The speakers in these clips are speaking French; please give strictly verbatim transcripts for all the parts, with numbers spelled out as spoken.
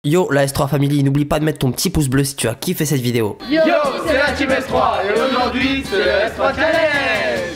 Yo la S trois Family, n'oublie pas de mettre ton petit pouce bleu si tu as kiffé cette vidéo. Yo, c'est la Team S trois et aujourd'hui c'est le S trois Challenge.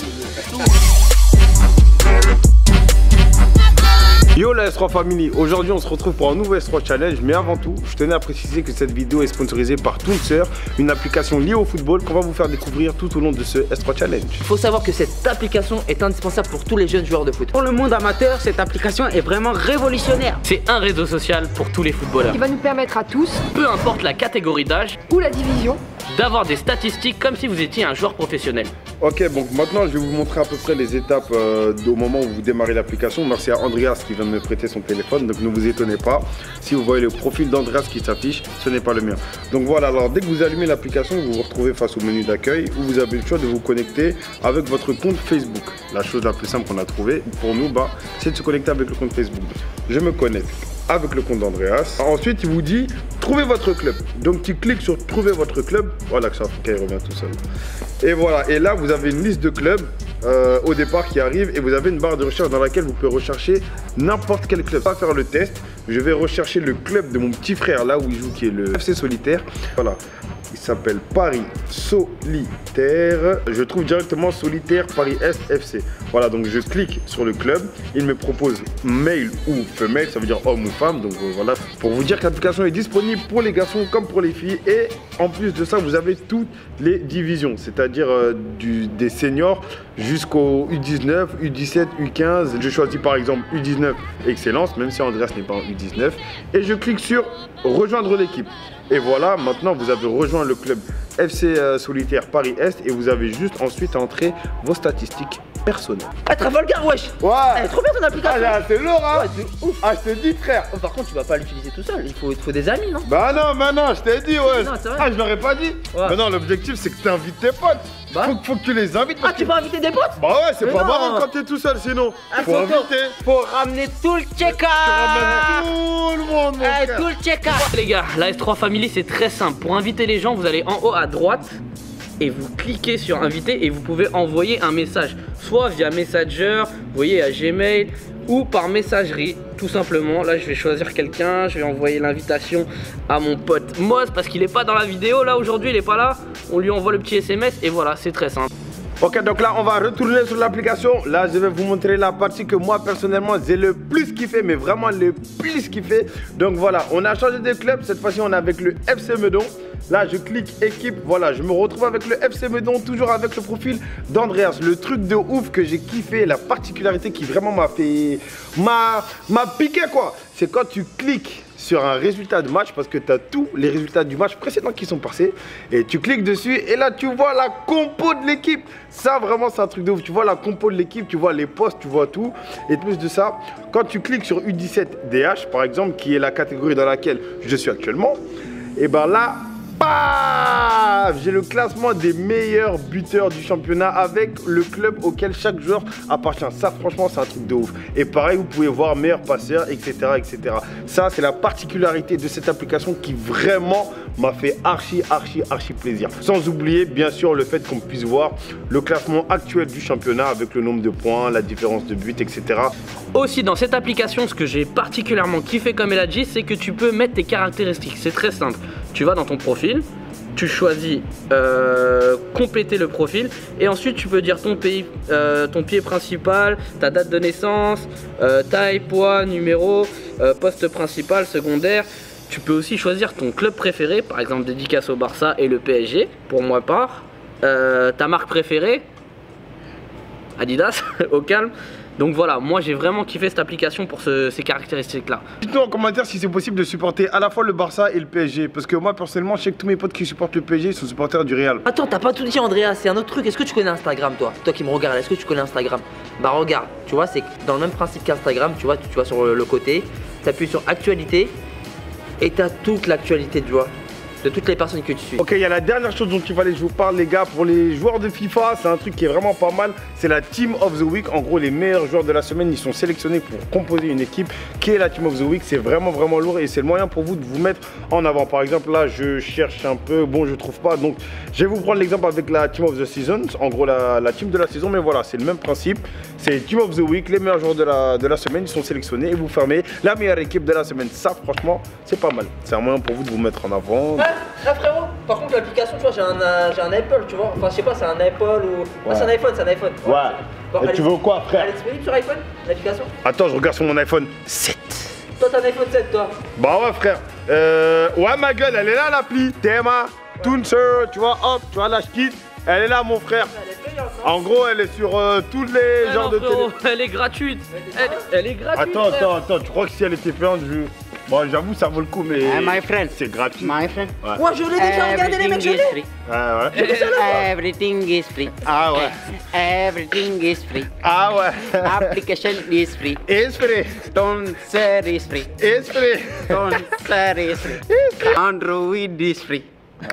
Yo la S trois Family, aujourd'hui on se retrouve pour un nouveau S trois Challenge, mais avant tout, je tenais à préciser que cette vidéo est sponsorisée par Toonser, une application liée au football qu'on va vous faire découvrir tout au long de ce S trois Challenge. Il faut savoir que cette application est indispensable pour tous les jeunes joueurs de foot. Pour le monde amateur, cette application est vraiment révolutionnaire. C'est un réseau social pour tous les footballeurs. Qui va nous permettre à tous, Peu importe la catégorie d'âge, ou la division, d'avoir des statistiques comme si vous étiez un joueur professionnel. Ok, donc maintenant je vais vous montrer à peu près les étapes euh, au moment où vous démarrez l'application. Merci à Andreas qui vient de me prêter son téléphone, donc ne vous étonnez pas. Si vous voyez le profil d'Andreas qui s'affiche, ce n'est pas le mien. Donc voilà, alors dès que vous allumez l'application, vous vous retrouvez face au menu d'accueil où vous avez le choix de vous connecter avec votre compte Facebook. La chose la plus simple qu'on a trouvée pour nous, bah, c'est de se connecter avec le compte Facebook. Je me connecte avec le compte d'Andreas. Ensuite, il vous dit trouvez votre club. Donc, tu cliques sur trouver votre club. Voilà que ça il revient tout seul. Et voilà. Et là, vous avez une liste de clubs euh, au départ qui arrive et vous avez une barre de recherche dans laquelle vous pouvez rechercher n'importe quel club. On va faire le test. Je vais rechercher le club de mon petit frère là où il joue, qui est le F C Solitaire. Voilà. Il s'appelle Paris Solitaire. Je trouve directement Solitaire Paris Est F C. Voilà, donc je clique sur le club. Il me propose male ou femelle, ça veut dire homme ou femme. Donc euh, voilà, pour vous dire que l'application est disponible pour les garçons comme pour les filles. Et en plus de ça, vous avez toutes les divisions, c'est-à-dire euh, du, des seniors jusqu'au U dix-neuf, U dix-sept, U quinze. Je choisis par exemple U dix-neuf Excellence, même si Andreas n'est pas en U dix-neuf. Et je clique sur rejoindre l'équipe. Et voilà, maintenant vous avez rejoint le club F C euh, Solitaire Paris Est et vous avez juste ensuite à entrer vos statistiques personnelles. Ah, Travolgar, wesh. Ouais. Elle est trop bien ton application. Ah, c'est lourd, hein. Ouais, c'est ouf. Ah, je te dis, frère. Oh, par contre, tu vas pas l'utiliser tout seul. Il faut, il faut des amis, non? Bah non, bah non, je t'ai dit, ouais. Non, c'est vrai. Ah, je l'aurais pas dit. Ouais. Mais non, l'objectif c'est que tu invites tes potes. Bah. Faut, faut que tu les invites. Ah, tu vas inviter des potes? Bah ouais, c'est Mais pas non. marrant quand t'es tout seul sinon. Ah, faut faut, inviter. faut ramener tout le check-up. Tu ramènes tout le monde, mon Eh, frère. tout le check-up. Les gars, la S trois Family c'est très simple. Pour inviter les gens, vous allez en haut à droite et vous cliquez sur inviter et vous pouvez envoyer un message. Soit via Messenger, vous voyez à Gmail ou par messagerie, tout simplement. Là je vais choisir quelqu'un, je vais envoyer l'invitation à mon pote Moz parce qu'il est pas dans la vidéo là aujourd'hui, il est pas là. On lui envoie le petit S M S et voilà, c'est très simple. Ok, donc là on va retourner sur l'application. Là je vais vous montrer la partie que moi personnellement j'ai le plus kiffé, mais vraiment le plus kiffé. Donc voilà, on a changé de club. Cette fois-ci on est avec le F C Meudon. Là je clique équipe, voilà, je me retrouve avec le F C Meudon, toujours avec le profil d'Andreas. Le truc de ouf que j'ai kiffé, la particularité qui vraiment m'a fait, m'a m'a piqué quoi, c'est quand tu cliques sur un résultat de match, parce que tu as tous les résultats du match précédent qui sont passés et tu cliques dessus et là tu vois la compo de l'équipe. Ça vraiment c'est un truc de ouf, tu vois la compo de l'équipe, tu vois les postes, tu vois tout. Et plus de ça, quand tu cliques sur U dix-sept D H par exemple, qui est la catégorie dans laquelle je suis actuellement, et ben là paf, j'ai le classement des meilleurs buteurs du championnat avec le club auquel chaque joueur appartient. Ça franchement c'est un truc de ouf. Et pareil, vous pouvez voir meilleur passeur, etc, etc. Ça c'est la particularité de cette application qui vraiment m'a fait archi archi archi plaisir. Sans oublier bien sûr le fait qu'on puisse voir le classement actuel du championnat avec le nombre de points, la différence de buts, et cetera. Aussi dans cette application, ce que j'ai particulièrement kiffé comme elle a dit, c'est que tu peux mettre tes caractéristiques. C'est très simple. Tu vas dans ton profil, tu choisis euh, compléter le profil et ensuite tu peux dire ton pays, euh, ton pied principal, ta date de naissance, euh, taille, poids, numéro, euh, poste principal, secondaire. Tu peux aussi choisir ton club préféré, par exemple dédicace au Barça et le P S G, pour moi part. Euh, ta marque préférée, Adidas, au calme. Donc voilà, moi j'ai vraiment kiffé cette application pour ce, ces caractéristiques là. Dites-nous en commentaire si c'est possible de supporter à la fois le Barça et le P S G. Parce que moi personnellement, je sais que tous mes potes qui supportent le P S G ils sont supporters du Real. Attends, t'as pas tout dit, Andrea, c'est un autre truc. Est-ce que tu connais Instagram, toi? Toi qui me regardes, est-ce que tu connais Instagram? Bah regarde, tu vois, c'est dans le même principe qu'Instagram, tu vois, tu, tu vois sur le, le côté, t'appuies sur actualité et t'as toute l'actualité, tu vois. de toutes les personnes que tu suis. Ok, il y a la dernière chose dont il fallait que je vous parle, les gars. Pour les joueurs de FIFA, c'est un truc qui est vraiment pas mal. C'est la Team of the Week. En gros, les meilleurs joueurs de la semaine, ils sont sélectionnés pour composer une équipe qui est la Team of the Week. C'est vraiment, vraiment lourd et c'est le moyen pour vous de vous mettre en avant. Par exemple, là, je cherche un peu. Bon, je trouve pas. Donc, je vais vous prendre l'exemple avec la Team of the Season. En gros, la, la team de la saison. Mais voilà, c'est le même principe. C'est Team of the Week. Les meilleurs joueurs de la, de la semaine, ils sont sélectionnés et vous fermez la meilleure équipe de la semaine. Ça, franchement, c'est pas mal. C'est un moyen pour vous de vous mettre en avant. Ouais, là, frérot, par contre, l'application, tu vois, j'ai un, euh, j'ai un Apple, tu vois. Enfin, je sais pas, c'est un Apple ou. Ouais. Ah, c'est un iPhone, c'est un iPhone. Ouais. Bon, et tu veux quoi, frère? Elle est disponible sur iPhone, l'application? Attends, je regarde sur mon iPhone sept. Toi, t'as un iPhone sept, toi? Bah ouais, frère. Euh. Ouais, ma gueule, elle est là, l'appli. Théma, Toonser, tu vois, hop, tu vois, là, je quitte. Elle est là, mon frère. Elle est payante, non? En gros, elle est sur euh, tous les Ah genres non, de frérot, télé. elle est gratuite. Elle, elle est gratuite. Attends, frère. attends, attends, tu crois que si elle était payante, je. Bon, j'avoue, ça vaut le coup, mais. Uh, my friend. C'est gratuit. My friend. Ouais. Moi, je l'ai déjà regardé, les mecs, je Everything is l'ai. free. Ouais, ouais. Everything is free. Ah ouais. Everything is free. Ah ouais. Application is free. It's free. Sponsor is free. It's free. Sponsor is free. Android is free.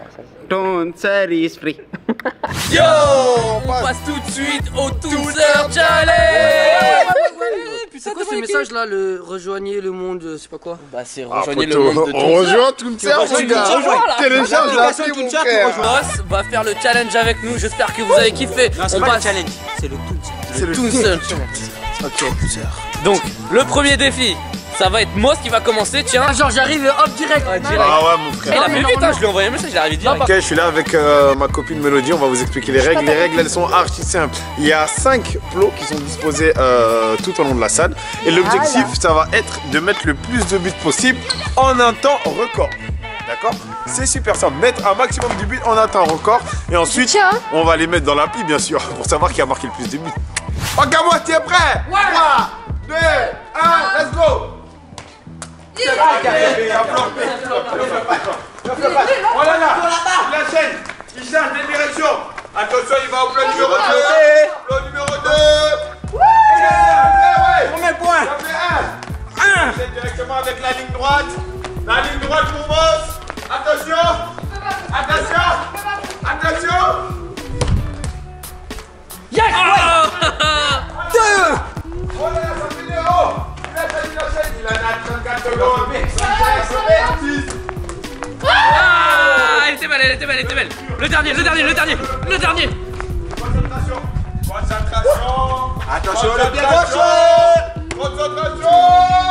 Sponsor is free. Yo, on passe tout de suite au Toonser Challenge. C'est quoi ce message là, le rejoignez le monde, je sais pas quoi? Bah c'est Ah, rejoignez le poteau, monde de on Toonser. rejoint Toonser, mon gars. Télécharge l'appli, mon frère. Boss va faire le challenge avec nous, j'espère que vous avez kiffé. Non, c'est On pas passe- le challenge, c'est le Toonser. C'est le Toonser Challenge. Donc, le premier défi, ça va être Moss qui va commencer, tiens. Ah, genre j'arrive et hop direct. Ouais, direct. Ah ouais, mon Il frère. a fait vite, hein, je lui ai envoyé un message, il est arrivé direct. Ok, je suis là avec euh, ma copine Mélodie, on va vous expliquer les règles. Les règles, elles sont archi simples. Il y a cinq plots qui sont disposés euh, tout au long de la salle. Et l'objectif, ça va être de mettre le plus de buts possible en un temps record. D'accord? C'est super simple. Mettre un maximum de buts en un temps record. Et ensuite, on va les mettre dans l'appli, bien sûr, pour savoir qui a marqué le plus de buts. Ok, moi, tu es prêt? trois, deux, un, let's go! Oh là là, la chaîne, il change de direction. Attention, il va au plan numéro deux. Plan numéro deux. Ouais. Combien de points? Ça fait un. Un. Directement avec la ligne droite. La ligne droite pour Moss. Attention. Attention. Attention. Yes! Deux. Oh là là, ça fait des hauts. Il a fait la chaîne. Il en a trente-quatre secondes. cinq, Ah, elle était belle, elle était belle, elle était belle. Le dernier, le dernier, le dernier, le dernier. Concentration. Concentration. Attention, le pied gauche. Concentration.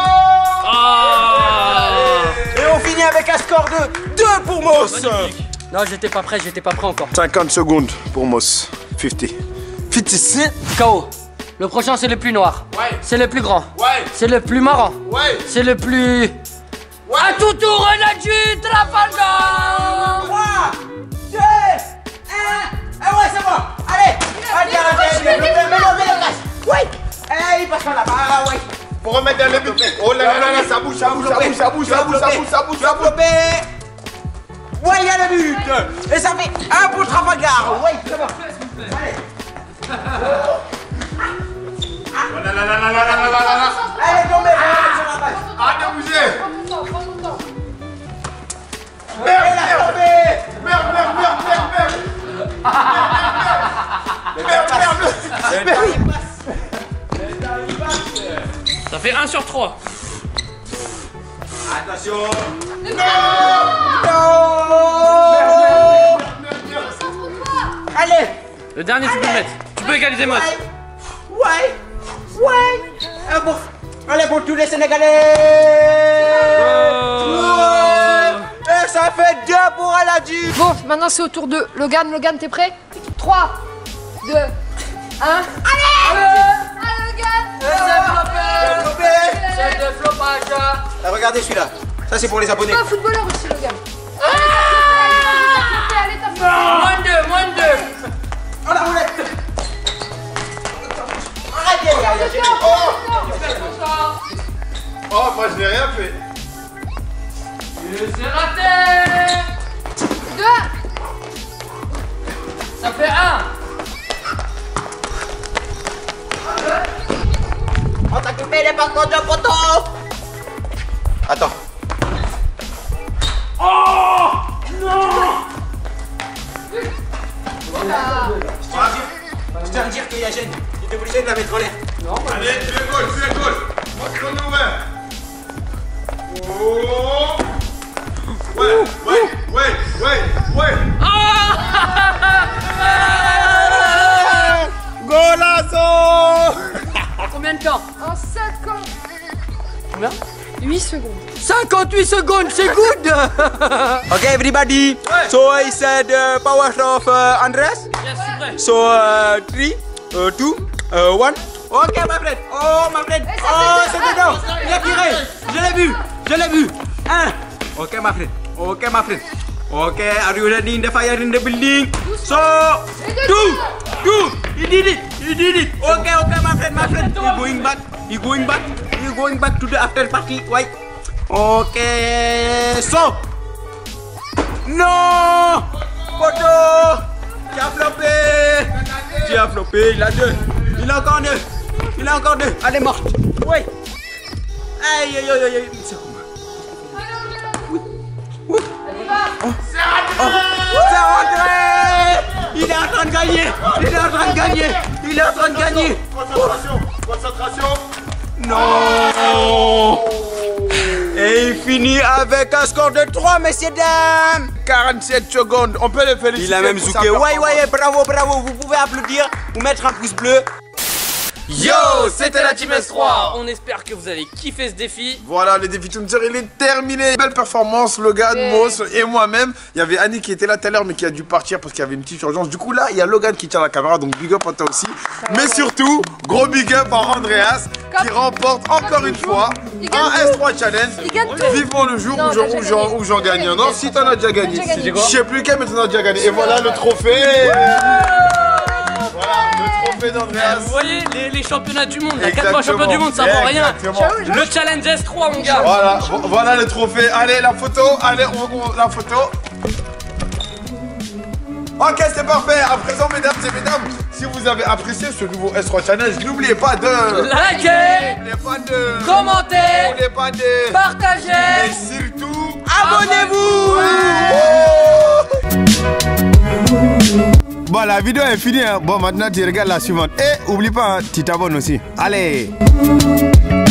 Oh. Et on finit avec un score de deux pour Moss. Non, j'étais pas prêt, j'étais pas prêt encore. cinquante secondes pour Moss. cinquante. cinquante-six. K O. Le prochain c'est le plus noir. Ouais. C'est le plus grand. Ouais. C'est le plus marrant. Ouais. C'est le plus. Ouais. À tout tour, Renadji Trafalgar. trois, deux, un. Ah ouais, c'est bon. Allez. Allez, allez, allez. Mets-le, mets-le, casse. Oui. Eh, il passe par là-bas. Ah ouais. Pour remettre dans le but. Oh là là là là, ça bouge, ça bouge, ça bouge, ça bouge, ça bouge, ça bouge, ça bouge, ça bouge. Ouais, il y a le but. Et ça fait un pour Trafalgar. Ouais, c'est bon. Allez. Oh là là là là là là là là là. Allez, tombez sur la base. Arrête de bouger. Merde, Merde, merde, merde. merde, merde, merde, merde, merde, merde, merde. Ça fait un sur trois. Attention. Non. Allez. Le dernier, tu peux le mettre. Tu peux égaliser Moss. Ouais. Ouais. Ah bon. Allez pour tous les Sénégalais. Ouais. Et ça fait deux pour Aladji. Bon, maintenant c'est au tour de Logan. Logan, t'es prêt? trois, deux, un. Allez! Allez, Logan! C'est de flopage. Ah, regardez celui-là. Ça c'est pour les abonnés. T'es un footballeur aussi, Logan. Allez, t'as fait. Moins de deux, moins de deux. Oh la roulette. Arrêtez, regardez. Oh, moi je n'ai rien fait. C'est raté. deux. Ça fait un. On t'a coupé les parcours de poteau. Attends. Oh non. gêne. J'étais obligé de la mettre en l'air. Non, allez, tu es goal, tu es goal. Moi, je suis ouvert. Oh. Ouais, ouais, ouais, ouais, ouais. Golazo. Combien de temps? En cinquante. Combien? huit secondes. cinquante-huit secondes, c'est good. Okay, everybody. Ouais. So I said uh, power of uh, Andreas. Yes, c'est vrai. So uh, three, uh, two, uh, one. Ok, my friend. Oh, my friend. Oh, c'est dedans. Il a tiré. Je l'ai vu. Je l'ai vu. Un. Ok, my friend. Ok, my friend. Ok, are you ready in the fire in the building? So, two, two. He did it. He did it. Okay, okay, my friend, my friend. He going back. He going back. He going back to the after party. Why? Okay, so. Non. Photo. Tu as flopé. Tu as flopé. Il a deux. Il a encore deux. Il a encore deux. Elle est morte. Oui. Aïe, aïe, aïe, aïe. C'est quoi? Oui. Oui. Oh. C'est rentré. Il est en train de gagner. Il est en train de gagner. Il est en train de gagner. Concentration. Concentration. Non. Et il finit avec un score de trois, messieurs, dames. quarante-sept secondes. On peut les féliciter. Il a même zouké. Ouais, ouais, bravo, bravo. Vous pouvez applaudir ou mettre un pouce bleu. Yo, c'était la Team S trois. On espère que vous avez kiffé ce défi. Voilà, le défi Twitter, il est terminé. Belle performance, Logan, yeah. Moss et moi-même. Il y avait Annie qui était là tout à l'heure, mais qui a dû partir parce qu'il y avait une petite urgence. Du coup, là, il y a Logan qui tient la caméra, donc big up à toi aussi. Mais surtout, gros big up à Andreas qui remporte encore une fois un S trois Challenge. Vivement le jour non, où j'en gagne un. Non, si t'en as déjà gagné. Je sais plus quel, mais t'en as déjà gagné. Et voilà le trophée. Voilà, le trophée d'Andreas. Vous voyez, les, les championnats du monde, la quatre fois champion du monde, ça vaut rien. Le challenge S trois, mon gars. Voilà, voilà le trophée. Allez, la photo. Allez, on, on, la photo. Ok, c'est parfait. À présent, mesdames et mesdames, si vous avez apprécié ce nouveau S trois Challenge, n'oubliez pas de liker, n'oubliez pas de commenter, n'oubliez pas de partager et surtout abonnez-vous. Bon, la vidéo est finie. Hein. Bon, maintenant tu regardes la suivante. Et oublie pas, hein, tu t'abonnes aussi. Allez.